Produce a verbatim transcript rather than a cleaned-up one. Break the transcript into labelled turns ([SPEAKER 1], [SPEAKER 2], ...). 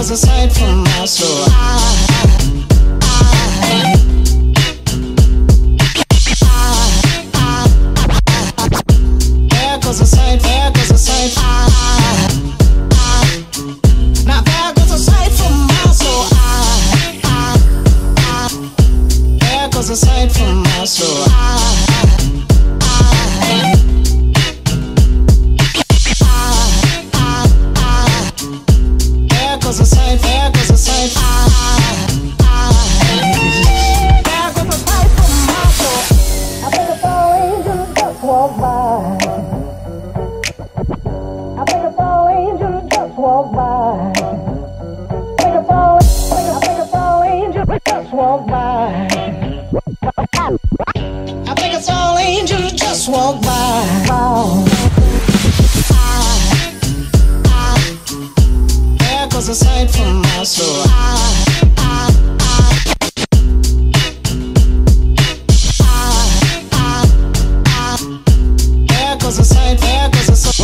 [SPEAKER 1] goes a sight from my soul. There goes a sight, there goes a sight. Now there goes a sight from my soul. There goes a sight from my soul. There goes a sight, there goes a sight. There goes a sight from my soul. I think a fall angel just walked by. I think a fall angel just walked by. I think a fall, I think a fall angel just walked by. I think a fall angel just walked by. There goes a sight from my soul. There goes a sight, there goes a sight.